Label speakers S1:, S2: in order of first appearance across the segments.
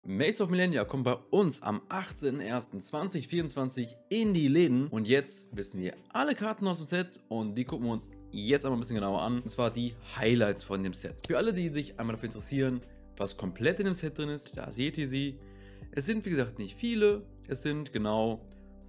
S1: Maze of Millennia kommt bei uns am 18.01.2024 in die Läden und jetzt wissen wir alle Karten aus dem Set und die gucken wir uns jetzt einmal ein bisschen genauer an, und zwar die Highlights von dem Set. Für alle, die sich einmal dafür interessieren, was komplett in dem Set drin ist, da seht ihr sie. Es sind wie gesagt nicht viele, es sind genau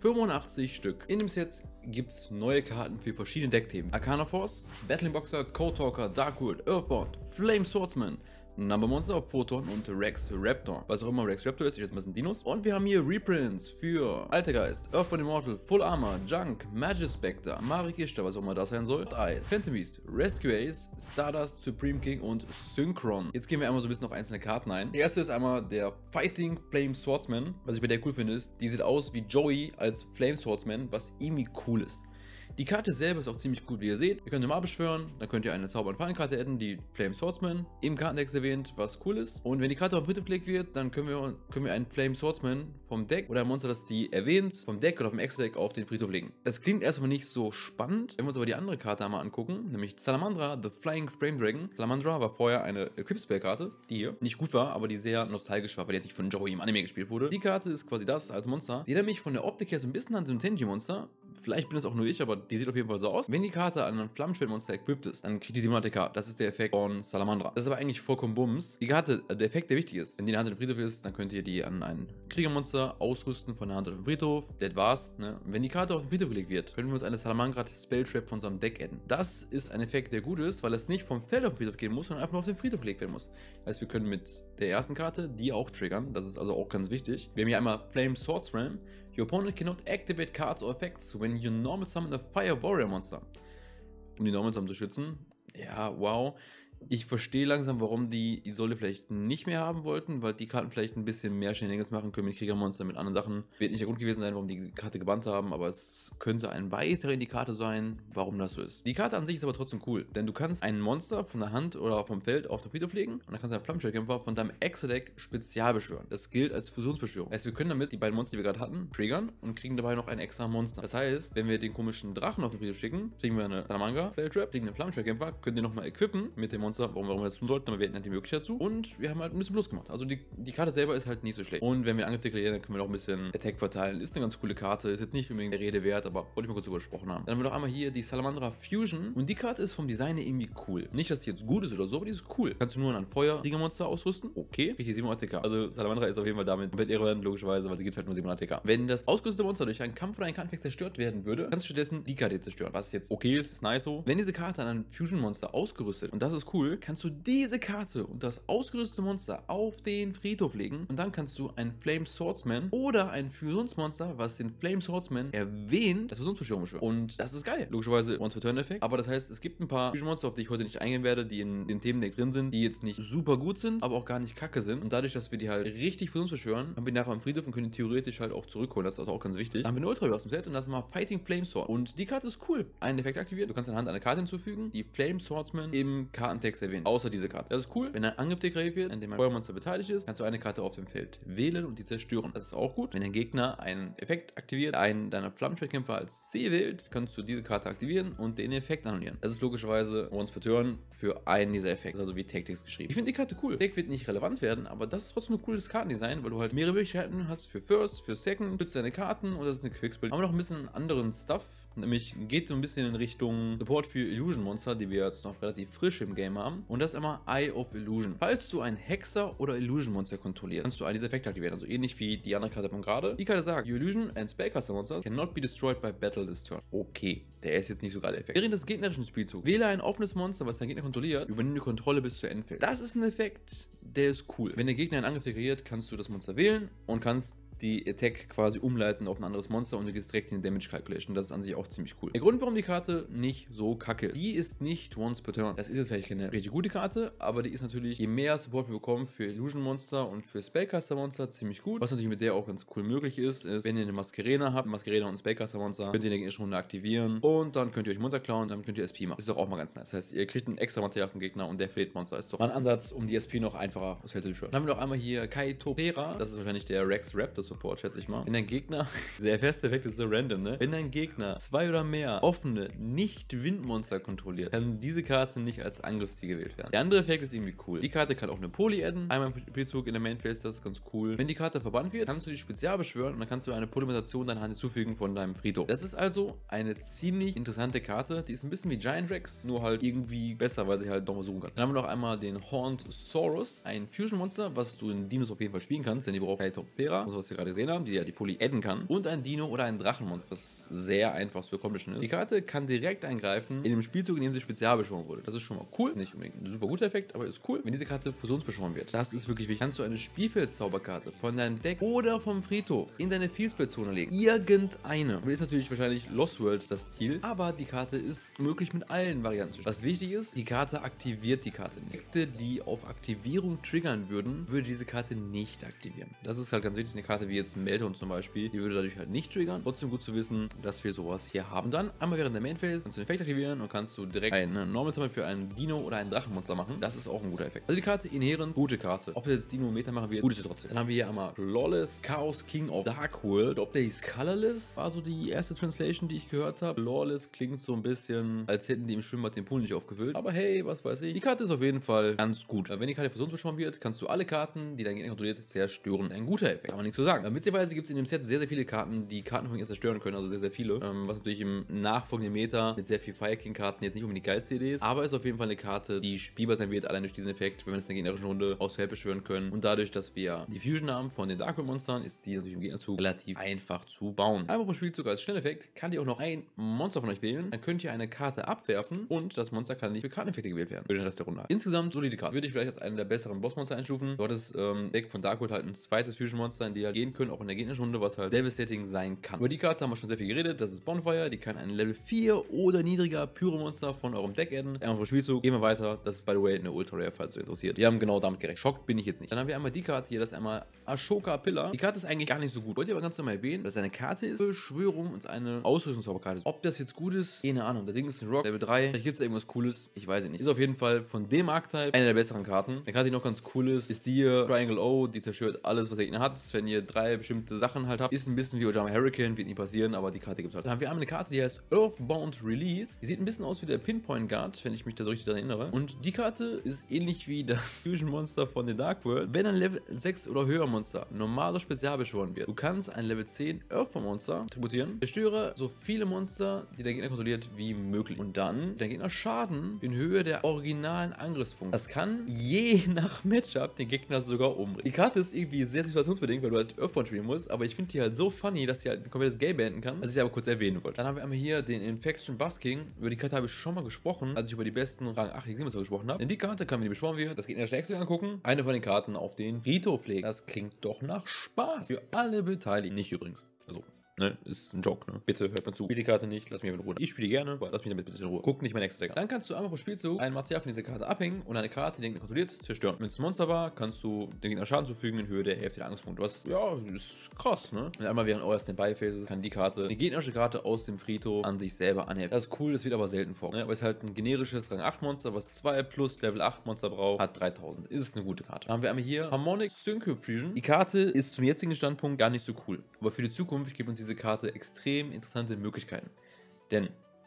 S1: 85 Stück. In dem Set gibt es neue Karten für verschiedene Deckthemen. Arcana Force, Battling Boxer, Code Talker, Darkwood, Earthbound, Flame Swordsman, Number Monster, Photon und Rex Raptor. Was auch immer Rex Raptor ist, ich jetzt mal sind Dinos. Und wir haben hier Reprints für Altergeist, Earthbound Immortal, Full Armor, Junk, Magic Spectre, Marik Ishtar, was auch immer das sein soll, Eyes, Phantom Beast, Rescue Ace, Stardust, Supreme King und Synchron. Jetzt gehen wir einmal so ein bisschen auf einzelne Karten ein. Der erste ist einmal der Fighting Flame Swordsman. Was ich bei der cool finde ist, die sieht aus wie Joey als Flame Swordsman, was irgendwie cool ist. Die Karte selber ist auch ziemlich gut, wie ihr seht. Ihr könnt mal beschwören, dann könnt ihr eine Zauber- und Fallenkarte adden, die Flame Swordsman im Kartendeck erwähnt, was cool ist. Und wenn die Karte auf den Friedhof gelegt wird, dann können wir einen Flame Swordsman vom Deck oder ein Monster, das die erwähnt, vom Deck oder vom Extra-Deck auf den Friedhof legen. Das klingt erstmal nicht so spannend. Wenn wir uns aber die andere Karte einmal angucken, nämlich Salamandra, The Flying Frame Dragon. Salamandra war vorher eine Equip-Spell-Karte, die hier nicht gut war, aber die sehr nostalgisch war, weil die jetzt nicht von Joey im Anime gespielt wurde. Die Karte ist quasi das als Monster. Die erinnert mich von der Optik her so ein bisschen an so ein Tenji-Monster. Vielleicht bin das auch nur ich, aber die sieht auf jeden Fall so aus. Wenn die Karte an ein Flammenschwertmonster equipped ist, dann kriegt die 700 TK. Das ist der Effekt von Salamandra. Das ist aber eigentlich vollkommen Bums. Die Karte, der Effekt, der wichtig ist, wenn die in der Hand im Friedhof ist, dann könnt ihr die an ein Kriegermonster ausrüsten von der Hand auf dem Friedhof. Das war's. Ne? Wenn die Karte auf den Friedhof gelegt wird, können wir uns eine Salamandra Spelltrap von unserem Deck adden. Das ist ein Effekt, der gut ist, weil es nicht vom Feld auf den Friedhof gehen muss, sondern einfach nur auf den Friedhof gelegt werden muss. Heißt, wir können mit der ersten Karte die auch triggern. Das ist also auch ganz wichtig. Wir haben hier einmal Flame Swordsman. Your opponent cannot activate cards or effects when you normal summon a Fire Warrior Monster. Um die Normal Summon zu schützen. Ja, wow. Ich verstehe langsam, warum die Isolde vielleicht nicht mehr haben wollten, weil die Karten vielleicht ein bisschen mehr Shenanigans machen können mit Kriegermonster, mit anderen Sachen. Wird nicht der Grund gewesen sein, warum die Karte gebannt haben, aber es könnte ein weiterer Indikator sein, warum das so ist. Die Karte an sich ist aber trotzdem cool, denn du kannst ein Monster von der Hand oder vom Feld auf den Friedhof legen und dann kannst du einen Flammenschwertkämpfer von deinem Extra-Deck spezial beschwören. Das gilt als Fusionsbeschwörung. Das heißt, wir können damit die beiden Monster, die wir gerade hatten, triggern und kriegen dabei noch ein extra Monster. Das heißt, wenn wir den komischen Drachen auf den Friedhof schicken, kriegen wir eine Salamandra Spelltrap, kriegen einen Flammenschwertkämpfer, können den nochmal equippen mit dem Monster, warum wir das tun sollten, aber wir hätten halt die Möglichkeit dazu. Und wir haben halt ein bisschen Plus gemacht. Also die Karte selber ist halt nicht so schlecht. Und wenn wir Angriff deklarieren, dann können wir noch ein bisschen Attack verteilen. Ist eine ganz coole Karte. Ist jetzt nicht unbedingt der Rede wert, aber wollte ich mal kurz drüber gesprochen haben. Dann haben wir noch einmal hier die Salamandra Fusion. Und die Karte ist vom Design irgendwie cool. Nicht, dass die jetzt gut ist oder so, aber die ist cool. Kannst du nur an Feuer-Kriegermonster ausrüsten. Okay. Kriegt die 700 TK. Also Salamandra ist auf jeden Fall damit komplett irrelevant, logischerweise, weil sie gibt halt nur 700 TK. Wenn das ausgerüstete Monster durch einen Kampf oder einen Karteneffekt zerstört werden würde, kannst du stattdessen die Karte zerstören. Was jetzt okay ist nice so. Wenn diese Karte an ein Fusion-Monster ausgerüstet, und das ist cool, kannst du diese Karte und das ausgerüstete Monster auf den Friedhof legen und dann kannst du ein Flame Swordsman oder ein Fusionsmonster, was den Flame Swordsman erwähnt, das Fusionsbeschwörung beschwört. Und das ist geil. Logischerweise Once-per-Turn-Effekt. Aber das heißt, es gibt ein paar Fusion-Monster, auf die ich heute nicht eingehen werde, die in den Themendeck drin sind, die jetzt nicht super gut sind, aber auch gar nicht kacke sind. Und dadurch, dass wir die halt richtig Fusionsbeschwören, haben wir nachher am Friedhof und können die theoretisch halt auch zurückholen. Das ist also auch ganz wichtig. Dann haben wir eine Ultra aus dem Set und das ist mal Fighting Flame Sword. Und die Karte ist cool. Einen Effekt aktiviert. Du kannst anhand einer Karte hinzufügen, die Flame Swordsman im Kartentext erwähnen. Außer diese Karte. Das ist cool. Wenn ein Angriff deklariert wird, an dem ein Feuermonster beteiligt ist, kannst du eine Karte auf dem Feld wählen und die zerstören. Das ist auch gut. Wenn dein Gegner einen Effekt aktiviert, einen deiner Flammenschwertkämpfer als C wählt, kannst du diese Karte aktivieren und den Effekt annullieren. Das ist logischerweise once per turn für einen dieser Effekte. Also wie Tactics geschrieben. Ich finde die Karte cool. Deck wird nicht relevant werden, aber das ist trotzdem ein cooles Kartendesign, weil du halt mehrere Möglichkeiten hast für First, für Second, schützt deine Karten und das ist eine Quickspell. Aber noch ein bisschen anderen Stuff. Nämlich geht so ein bisschen in Richtung Support für Illusion Monster, die wir jetzt noch relativ frisch im Game haben. Und das ist einmal Eye of Illusion. Falls du ein Hexer oder Illusion Monster kontrollierst, kannst du einen dieser Effekte aktivieren. Also ähnlich wie die andere Karte von gerade. Die Karte sagt, Your Illusion and Spellcaster Monsters cannot be destroyed by battle this turn. Okay, der ist jetzt nicht so geil, der Effekt. Während des gegnerischen Spielzugs wähle ein offenes Monster, was dein Gegner kontrolliert, übernimm die Kontrolle bis zur Endphase. Das ist ein Effekt, der ist cool. Wenn der Gegner einen Angriff deklariert, kannst du das Monster wählen und kannst die Attack quasi umleiten auf ein anderes Monster und du gehst direkt in die Damage Calculation. Das ist an sich auch ziemlich cool. Der Grund, warum die Karte nicht so kacke ist, die ist nicht once per turn. Das ist jetzt vielleicht keine richtig gute Karte, aber die ist natürlich, je mehr Support wir bekommen für Illusion Monster und für Spellcaster Monster, ziemlich gut. Was natürlich mit der auch ganz cool möglich ist, wenn ihr eine Masquerena habt, Masquerena und Spellcaster Monster, könnt ihr in der gegnerischen Runde aktivieren und dann könnt ihr euch Monster klauen und dann könnt ihr SP machen. Das ist doch auch mal ganz nice. Das heißt, ihr kriegt ein extra Material vom Gegner und der verliert Monster. Ist doch mal ein Ansatz, um die SP noch einfacher aus Feld zu beschwören. Dann haben wir noch einmal hier Kaitopera. Das ist wahrscheinlich der Rex Raptor Support, schätze ich mal. Wenn dein Gegner, der erste Effekt ist so random, ne? Wenn dein Gegner 2 oder mehr offene, nicht Windmonster kontrolliert, kann diese Karte nicht als Angriffsziel gewählt werden. Der andere Effekt ist irgendwie cool. Die Karte kann auch eine Poly adden. Einmal im Spielzug in der Main Phase, das ist ganz cool. Wenn die Karte verbannt wird, kannst du die spezial beschwören und dann kannst du eine Polymerisation deiner Hand hinzufügen von deinem Friedhof. Das ist also eine ziemlich interessante Karte. Die ist ein bisschen wie Giant Rex, nur halt irgendwie besser, weil sie halt nochmal suchen kann. Dann haben wir noch einmal den Horned Saurus, ein Fusion-Monster, was du in Dinos auf jeden Fall spielen kannst, denn die braucht Phaetoptera, also was wir gerade gesehen haben, die ja die Poly adden kann. Und ein Dino oder ein Drachenmonster, das sehr einfach zu accomplishen ist. Die Karte kann direkt eingreifen in dem Spielzug, in dem sie spezial beschworen wurde. Das ist schon mal cool. Nicht unbedingt ein super guter Effekt, aber ist cool. Wenn diese Karte fusionsbeschworen wird, das ist wirklich wichtig. Kannst du eine Spielfeldzauberkarte von deinem Deck oder vom Friedhof in deine Fieldspell-Zone legen. Irgendeine. Und ist natürlich wahrscheinlich Lost World das Ziel, aber die Karte ist möglich mit allen Varianten zu spielen. Was wichtig ist, die Karte aktiviert die Karte nicht. Effekte, die auf Aktivierung triggern würden, würde diese Karte nicht aktivieren. Das ist halt ganz wichtig. Eine Karte wie jetzt Meltdown zum Beispiel, die würde dadurch halt nicht triggern. Trotzdem gut zu wissen, dass wir sowas hier haben. Dann einmal während der Main Phase kannst du den Effekt aktivieren und kannst du direkt eine Normal Summon für einen Dino oder einen Drachenmonster machen. Das ist auch ein guter Effekt. Also die Karte inhärent, gute Karte. Ob der jetzt Dino Meter machen wird, gut ist sie trotzdem. Dann haben wir hier einmal Flawless Chaos King of Dark World. Ob der hieß Colorless, war so die erste Translation, die ich gehört habe. Flawless klingt so ein bisschen, als hätten die im Schwimmbad den Pool nicht aufgefüllt. Aber hey, was weiß ich. Die Karte ist auf jeden Fall ganz gut. Wenn die Karte fusionsbeschworen wird, kannst du alle Karten, die dein Gegner kontrolliert, zerstören. Ein guter Effekt, kann man nichts zu sagen. Witzigerweise gibt es in dem Set sehr, sehr viele Karten, die Karten von ihr zerstören können, also sehr, sehr viele. Was natürlich im nachfolgenden Meta mit sehr viel Fire King Karten jetzt nicht unbedingt die geilste Idee ist, aber ist auf jeden Fall eine Karte, die spielbar sein wird, allein durch diesen Effekt, wenn wir es in der gegnerischen Runde aus Feld beschwören können. Und dadurch, dass wir die Fusion haben von den Dark World Monstern, ist die natürlich im Gegnerzug relativ einfach zu bauen. Einmal pro Spielzug als Schnelleffekt kann die auch noch ein Monster von euch wählen, dann könnt ihr eine Karte abwerfen und das Monster kann nicht für Karteneffekte gewählt werden für den Rest der Runde. Insgesamt solide Karte. Würde ich vielleicht als einen der besseren Bossmonster einstufen. Dort ist Deck von Dark World halt ein zweites Fusion-Monster, in die halt gehen können, auch in der gegnerischen Runde, was halt devastating sein kann. Über die Karte haben wir schon sehr viel geredet. Das ist Bonfire, die kann ein Level 4 oder niedriger Pyro-Monster von eurem Deck adden. Einmal pro Spielzug, gehen wir weiter. Das ist by the way eine Ultra Rare, falls ihr interessiert. Die haben genau damit gerechnet. Schockt bin ich jetzt nicht. Dann haben wir einmal die Karte hier, das ist einmal Ashoka Pillar. Die Karte ist eigentlich gar nicht so gut. Wollt ihr aber ganz normal erwähnen, dass es eine Karte ist, Beschwörung und eine Ausrüstungszauberkarte ist. Ob das jetzt gut ist, keine Ahnung. Das Ding ist ein Rock, Level 3. Vielleicht gibt es irgendwas Cooles. Ich weiß es nicht. Ist auf jeden Fall von dem Archetype eine der besseren Karten. Eine Karte, die noch ganz cool ist die hier Triangle O. Die zerstört alles, was der Gegner hat. Wenn ihr 3 bestimmte Sachen halt habt, ist ein bisschen wie Ojama Hurricane, wird nie passieren, aber die Karte gibt es halt. Dann haben wir einmal eine Karte, die heißt Earthbound Release. Die sieht ein bisschen aus wie der Pinpoint Guard, wenn ich mich da so richtig daran erinnere. Und die Karte ist ähnlich wie das Fusion Monster von The Dark World. Wenn ein Level 6 oder höher Monster normaler Spezial beschworen wird, du kannst ein Level 10 Earthbound Monster tributieren. Zerstöre so viele Monster, die der Gegner kontrolliert, wie möglich. Und dann der Gegner Schaden in Höhe der originalen Angriffspunkte. Das kann je nach Matchup den Gegner sogar umbringen. Die Karte ist irgendwie sehr situationsbedingt, weil du halt Earthbound spielen musst, aber ich finde die halt so funny, dass sie halt ein komplettes Game beenden kann, als ich sie aber kurz erwähnen wollte. Dann haben wir einmal hier den Infection Busking. Über die Karte habe ich schon mal gesprochen, als ich über die besten Rang 8 X7 gesprochen habe. Denn die Karte kann, wenn die beschworen wird, das Gegner Excel angucken, eine von den Karten auf den Friedhof legen. Das klingt doch nach Spaß. Für alle Beteiligten. Nicht übrigens. Also, ne, ist ein Joke, ne? Bitte hört mir zu. Spiel die Karte nicht, lass mich in Ruhe. Ich spiele gerne, aber lass mich damit bitte in Ruhe. Guck nicht mein nächster Deck an. Dann kannst du einmal pro Spielzug ein Material von dieser Karte abhängen und eine Karte, die den Gegner kontrolliert, zerstören. Wenn es ein Monster war, kannst du dem Gegner Schaden zufügen in Höhe der Hälfte der Angstpunkte. Was, ja, ist krass, ne? Und einmal während eurer Standby-Phases kann die Karte, eine gegnerische Karte aus dem Friedhof an sich selber anheften. Das ist cool, das wird aber selten vor. Ne? Aber es ist halt ein generisches Rang 8 Monster, was 2 plus Level 8 Monster braucht, hat 3000. Ist eine gute Karte. Dann haben wir einmal hier Harmonic Synchrofusion. Die Karte ist zum jetzigen Standpunkt gar nicht so cool. Aber für die Zukunft gibt uns diese Karte extrem interessante Möglichkeiten. Denn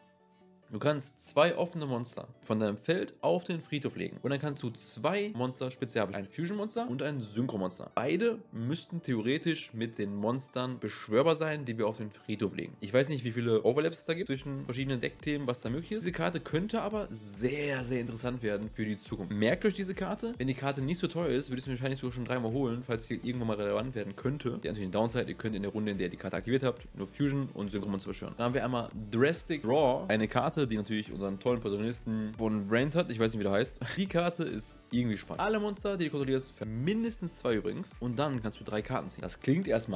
S1: du kannst 2 offene Monster von deinem Feld auf den Friedhof legen. Und dann kannst du 2 Monster spezial, ein Fusion-Monster und ein Synchro-Monster. Beide müssten theoretisch mit den Monstern beschwörbar sein, die wir auf den Friedhof legen. Ich weiß nicht, wie viele Overlaps es da gibt zwischen verschiedenen Deckthemen, was da möglich ist. Diese Karte könnte aber sehr, sehr interessant werden für die Zukunft. Merkt euch diese Karte. Wenn die Karte nicht so teuer ist, würde ich es mir wahrscheinlich sogar schon 3-mal holen, falls sie irgendwann mal relevant werden könnte. Die hat natürlich eine Downside. Ihr könnt in der Runde, in der ihr die Karte aktiviert habt, nur Fusion und Synchro-Monster beschwören. Dann haben wir einmal Drastic Draw, eine Karte, die natürlich unseren tollen Protagonisten von Brains hat. Ich weiß nicht, wie der heißt. Die Karte ist irgendwie spannend. Alle Monster, die du kontrollierst, für mindestens 2 übrigens. Und dann kannst du 3 Karten ziehen. Das klingt erstmal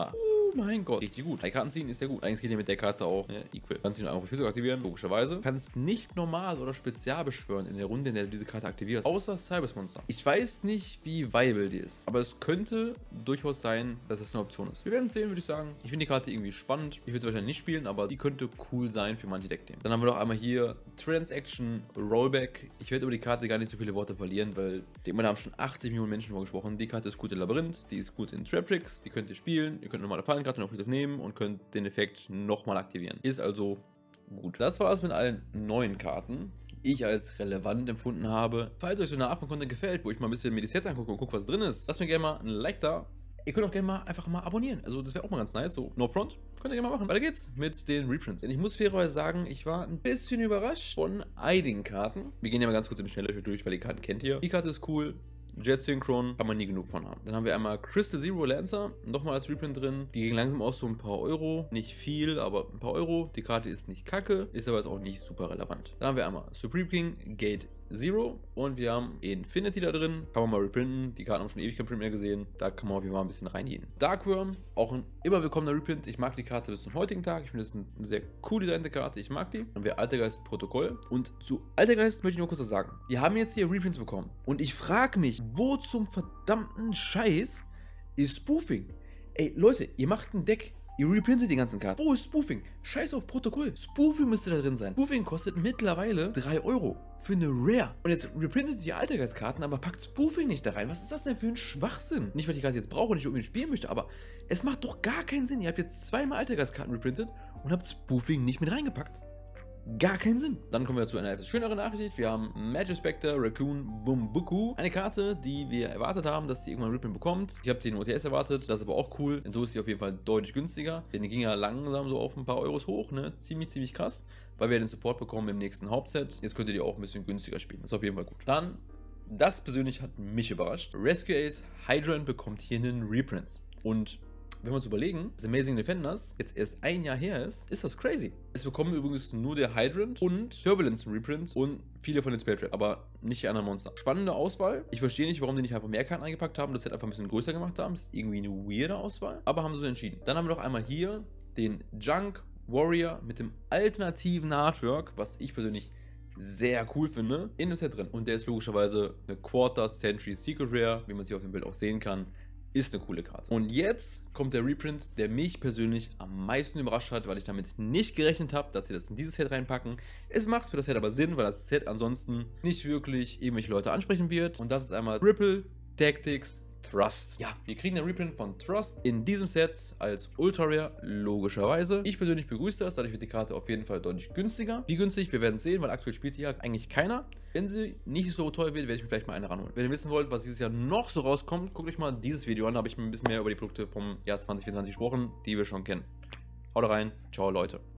S1: Oh mein Gott, richtig gut. 3 Karten ziehen ist ja gut. Eigentlich geht ja mit der Karte auch equal. Kannst du ihn einfach Schlüssel aktivieren, logischerweise. Du kannst nicht normal oder spezial beschwören in der Runde, in der du diese Karte aktivierst. Außer Cybers Monster. Ich weiß nicht, wie viable die ist. Aber es könnte durchaus sein, dass es eine Option ist. Wir werden sehen, würde ich sagen. Ich finde die Karte irgendwie spannend. Ich würde sie wahrscheinlich nicht spielen, aber die könnte cool sein für manche Deckthemen. Dann haben wir noch einmal hier Transaction Rollback. Ich werde über die Karte gar nicht so viele Worte verlieren, weil ich denke mal, da haben schon 80 Millionen Menschen darüber gesprochen. Die Karte ist gut in Labyrinth, die ist gut in Trap Tricks, die könnt ihr spielen. Ihr könnt normale Fallenkarte noch nehmen und könnt den Effekt nochmal aktivieren. Ist also gut. Das war es mit allen neuen Karten, die ich als relevant empfunden habe. Falls euch so eine Art von Content gefällt, wo ich mal ein bisschen mir die Sets angucke und gucke, was drin ist, lasst mir gerne mal ein Like da. Ihr könnt auch gerne mal einfach mal abonnieren. Also das wäre auch mal ganz nice. So, no front. Könnt ihr gerne mal machen. Weiter geht's mit den Reprints. Denn ich muss fairerweise sagen, ich war ein bisschen überrascht von einigen Karten. Wir gehen ja mal ganz kurz im Schnelldurch durch, weil die Karten kennt ihr. Die Karte ist cool. Jet Synchron kann man nie genug von haben. Dann haben wir einmal Crystal Zero Lancer, nochmal als Reprint drin. Die gehen langsam aus so ein paar Euro. Nicht viel, aber ein paar Euro. Die Karte ist nicht kacke, ist aber jetzt auch nicht super relevant. Dann haben wir einmal Supreme King Gate Zero und wir haben Infinity da drin. Kann man mal reprinten. Die Karten haben schon ewig kein Print mehr gesehen. Da kann man auf jeden Fall ein bisschen reingehen. Darkworm, auch ein immer willkommener Reprint. Ich mag die Karte bis zum heutigen Tag. Ich finde, das ist eine sehr cool designte Karte. Ich mag die. Dann haben wir Altergeist Protokoll. Und zu Altergeist möchte ich nur kurz was sagen. Die haben jetzt hier Reprints bekommen. Und ich frage mich, wo zum verdammten Scheiß ist Spoofing? Ey, Leute, ihr macht ein Deck. Ihr reprintet die ganzen Karten. Wo ist Spoofing? Scheiß auf Protokoll. Spoofing müsste da drin sein. Spoofing kostet mittlerweile 3 Euro für eine Rare. Und jetzt reprintet ihr die Altergeist-Karten, aber packt Spoofing nicht da rein. Was ist das denn für ein Schwachsinn? Nicht, weil ich die Karte jetzt brauche und nicht unbedingt spielen möchte, aber es macht doch gar keinen Sinn. Ihr habt jetzt zweimal Altergeist-Karten reprintet und habt Spoofing nicht mit reingepackt. Gar keinen Sinn. Dann kommen wir zu einer etwas schöneren Nachricht. Wir haben Magic Spectre Raccoon Bumbuku. Eine Karte, die wir erwartet haben, dass die irgendwann Reprint bekommt. Ich habe den OTS erwartet. Das ist aber auch cool. Denn so ist sie auf jeden Fall deutlich günstiger. Denn die ging ja langsam so auf ein paar Euros hoch. Ne? Ziemlich krass. Weil wir den Support bekommen im nächsten Hauptset. Jetzt könnt ihr die auch ein bisschen günstiger spielen. Das ist auf jeden Fall gut. Dann, das persönlich hat mich überrascht. Rescue Ace Hydrant bekommt hier einen Reprint. Und wenn wir uns überlegen, dass Amazing Defenders jetzt erst ein Jahr her ist das crazy. Es bekommen übrigens nur der Hydrant und Turbulence Reprint und viele von den Spell Trap, aber nicht die anderen Monster. Spannende Auswahl. Ich verstehe nicht, warum die nicht einfach mehr Karten eingepackt haben, das Set einfach ein bisschen größer gemacht haben. Das ist irgendwie eine weirde Auswahl, aber haben sie so entschieden. Dann haben wir noch einmal hier den Junk Warrior mit dem alternativen Artwork, was ich persönlich sehr cool finde, in dem Set drin. Und der ist logischerweise eine Quarter Century Secret Rare, wie man sie auf dem Bild auch sehen kann. Ist eine coole Karte. Und jetzt kommt der Reprint, der mich persönlich am meisten überrascht hat, weil ich damit nicht gerechnet habe, dass sie das in dieses Set reinpacken. Es macht für das Set aber Sinn, weil das Set ansonsten nicht wirklich irgendwelche Leute ansprechen wird. Und das ist einmal Ripple Tactics Thrust. Ja, wir kriegen den Reprint von Thrust in diesem Set als Ultra Rare, logischerweise. Ich persönlich begrüße das, dadurch wird die Karte auf jeden Fall deutlich günstiger. Wie günstig, wir werden sehen, weil aktuell spielt die ja eigentlich keiner. Wenn sie nicht so teuer wird, werde ich mir vielleicht mal eine ranholen. Wenn ihr wissen wollt, was dieses Jahr noch so rauskommt, guckt euch mal dieses Video an. Da habe ich mir ein bisschen mehr über die Produkte vom Jahr 2024 gesprochen, die wir schon kennen. Haut rein, ciao Leute.